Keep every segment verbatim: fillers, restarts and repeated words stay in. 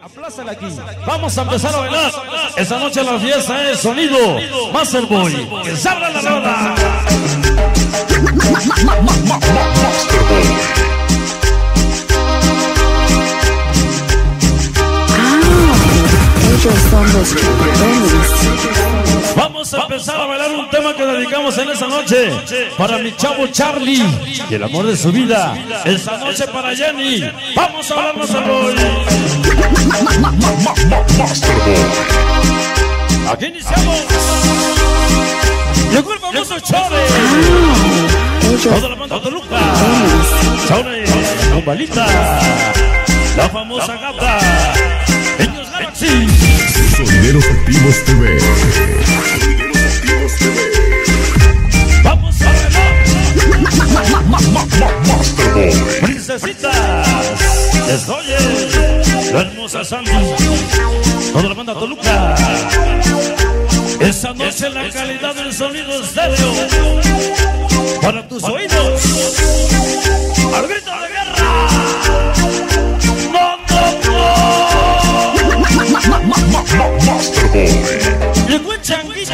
Aplázala aquí. Vamos a empezar a bailar. Esta noche la fiesta es sonido Masterboy. Que se abra la roda. Ellos son los Chipirones. Vamos a empezar a bailar un tema que dedicamos en esta noche para mi chavo Charlie y el amor de su vida. Esta noche para Jenny. Vamos a bailar Masterboy. Aquí iniciamos. Llegó el famoso Chore. Toda la banda de Toluca. Chore, con balita. La famosa gata. Ellos Galaxy. Sonideros Activos T V. Vamos a bailar. Princesitas. Estoy la hermosa Sandy. Toda la banda Toluca. Esta noche la calidad del sonido estéreo para tus oídos. Al grito de guerra. No, no, no. Llegó el changuito.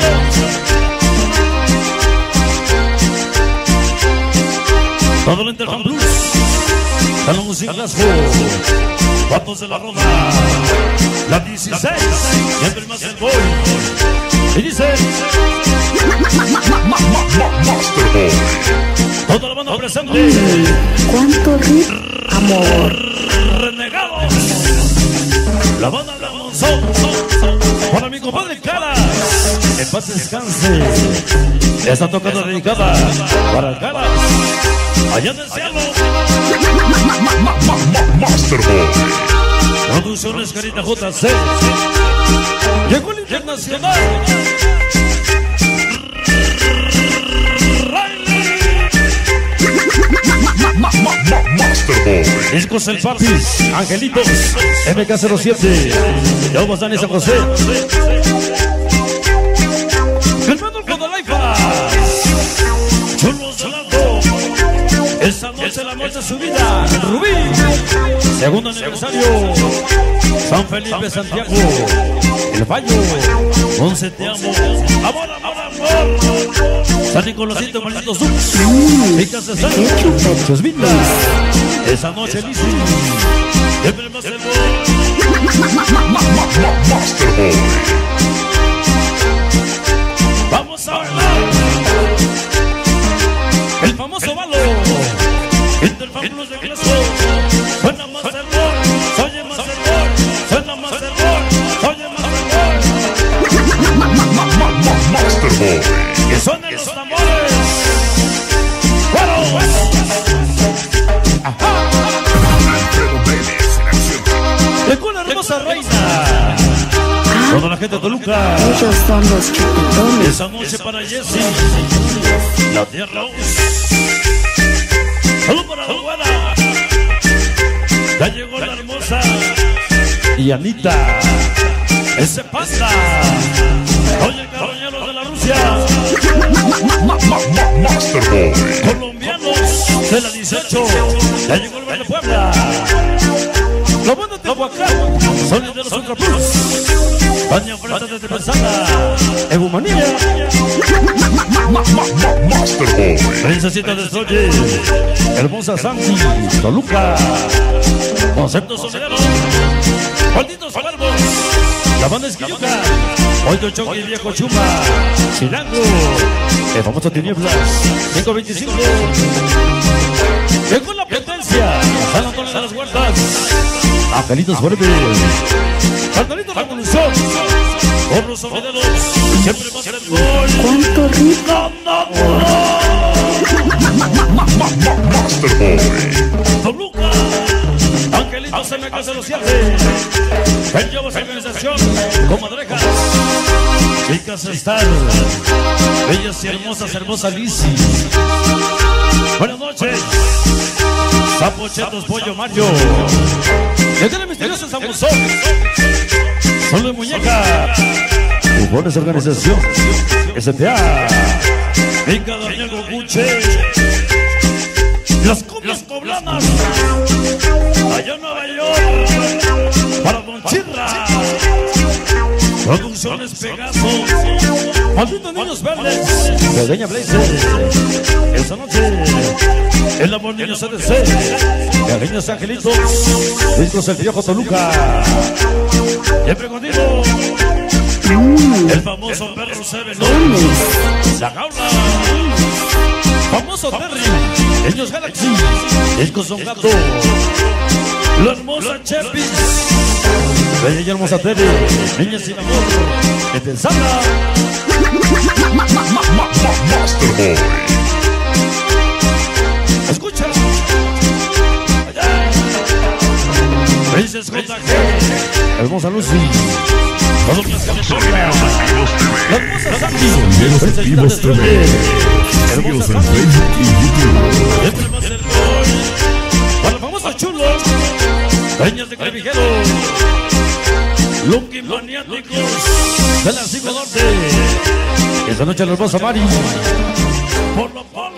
Todo el Interfan Blues. Salón sin Glasgow. Vatos de la Roma. La dieciséis. Siempre más el boy. Y dice Masterboy. Toda la banda presente. ¿Cuánto rico amor? Renegados. La banda de Monzón. Para mi compadre Caras. En paz descanse. Esta tocada dedicada para Caras. Allá del cielo. Masterboy. Producciones Carita J C. Llegó el internacional. Masterboy. Discos El Papis, Angelitos, M K cero siete, Lobos Dani San José. Hermano el Fodolaifa. Chulos Solando. Esta noche la muerte de su vida. Rubí. Segundo aniversario. San Felipe Santiago. El Fallo. Once te amo. Amor, amor, amor. San Nicolásito, malditos Dux. Vicas de San. Sus vidas. Esa noche, Lizzy. Siempre más el Masterboy. Vamos a bailar. El famoso Balo. Interfan Blues de Glasgow. Suena más el gol. Oye más el gol. Suena más el gol. Oye más el gol. Masterboy. Que suenen los tambores. ¡Bueno! ¡Ajá! Alfredo Vélez en acción. Llegó la hermosa reina. Toda la gente de Toluca. Ellos son los Chipirones. Esa noche para Jessie. La tierra. Salud para la buena. Ya llegó la hermosa. Y Anita. Ese pasta. Oye, caballeros de la Rusia. Masterboy. Colombianos de la dieciocho. Ya llegó el Bar de Puebla. Los buenos de Tehuacán. Son de los Ultra Plus. Baña Freta desde Pensada. Egumanía. Masterboy. Princesita de Soye. Hermosa Santi. Toluca. Conceptos soleros. Malditos verbos. La banda Esquilluca. Oito Choque y Viejo Chuma. Chilango. El famoso Tinieblas. cinco veinticinco. Llegó la potencia. San Antonio de las Huertas. Angelitos Fuerte. Carnalitos Revolución. Pobres Sonideros. Siempre más el gol. ¿Cuánto rico? No, no, no. Masterboy. Toluca. Angelitos M K cero siete. El lleva su organización. Comadrejas. Chicas Star. Bellas y hermosas, hermosa Lizzy. Buenas noches. Sapo Chetos, Pollo Mario. Desde el misterioso Samusón. Solo de muñeca. Bufones Organización. S T A. Venga Daniel Goguche. Las cumbias poblanas. Allá en Nueva York. Para Don Chirri. Producciones Pegaso, Malditos Niños Verdes, Pequeña Blazer. Esta noche, El Amor Niño C D C, Pequeños Angelitos, Discos El Viejo Toluca. Siempre contigo, el famoso perro Seven, La Jaula, famoso Terry, Niños Galaxy, Discos Son Gato, la hermosa Chepis, bella y hermosa Terry, Niña Sin Amor, de Tensala, Master Boy. escucha, allá, Princess J G, hermosa Lucy, Columnas California, la hermosa Sandy, Princess Vivos T V. hermosa Síguenos en Sandy, Facebook y YouTube. siempre más el gol, para los famosos chulos, Peñas de Clavijero, Lucky Maniáticos, de las cinco Norte, esta noche los vas a Mari, por lo por